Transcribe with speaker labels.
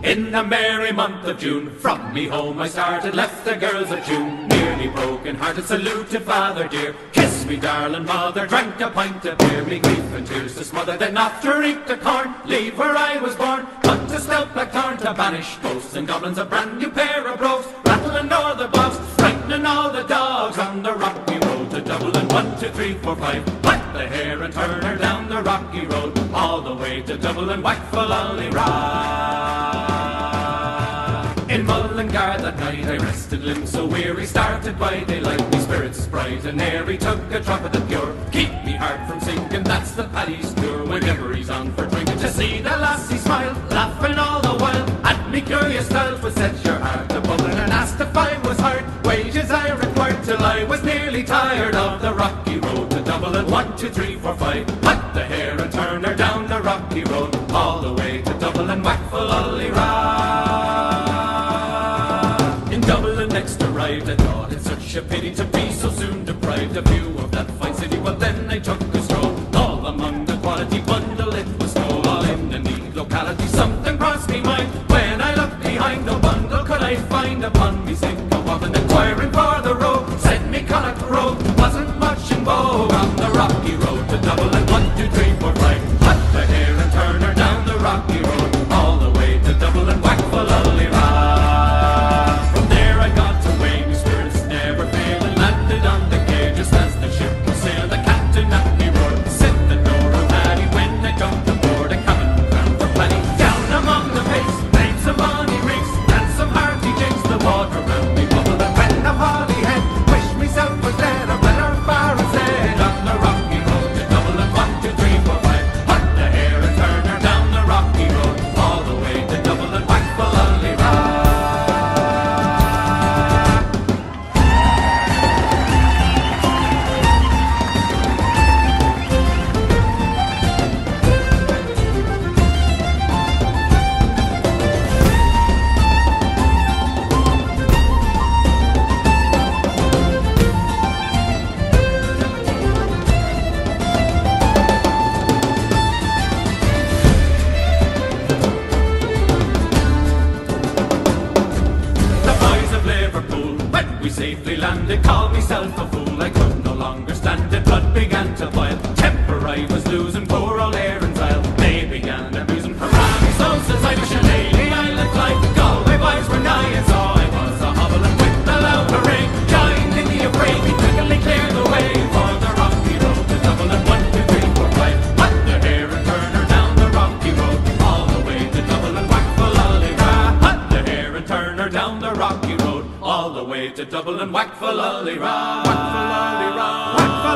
Speaker 1: In the merry month of June, from me home I started, left the girls of June. Nearly broken-hearted, saluted father dear. Kiss me darling mother, drank a pint of beer. Me grief and tears to smother, then after eat the corn. Leave where I was born, cut a stout black thorn to banish ghosts and goblins. A brand new pair of brogues, rattling all the bogs, frightening all the dogs on the rocky road to Dublin. 1, 2, 3, 4, 5, whack the hare and turn her down the rocky road, all the way to Dublin, whack for Lolly-Ra. In Mullingar that night I rested, limbs so weary, started by daylight, me spirits bright and airy, took a drop of the pure, keep me heart from sinking, that's the Paddy's cure. Whenever he's on for drinking, to see the lassie smile, laughing all the while, at me curious style would set your heart a bubbling, and asked if I was hard, wages I required, till I was nearly tired of the rocky road to Dublin. 1, 2, 3, 4, 5, whack the hare and turn her down the rocky road, all the way to Dublin, whack for Lolly-Ra. Dublin next arrived, I thought it such a pity to be so soon deprived of view of that fine city. Well then I took a stroll, all among the quality bundle it was stole, all in a neat locality. Something crossed me mind, when I looked behind, no bundle could I find upon me sink a woman inquiring for the road. Said me Connacht road wasn't much in vogue on the rocky road to Dublin. 1, 2, 3, 4, 5, cut the hare and turn her down the rocky road, all the way to Dublin, whack for Lolly-Ra. Safely landed, called myself a fool, I could no longer stand it, blood began to boil, temper I was losing, poor old Aaron's Isle, they began abusing, hurrah me so says I, Shillelagh Island fly, Galway boys were nigh, and so I was a hobbling with a loud hooray, joined in the affray, we quickly cleared the way for the rocky road to Dublin. 1, 2, 3, 4, 5, whack the hare and turn her down the rocky road, all the way to Dublin, whack for Lolly-Ra. Whack the hare and turn her down the rocky road, all the way to Dublin, whack for Lolly-Ra. Whack for Lolly-Ra.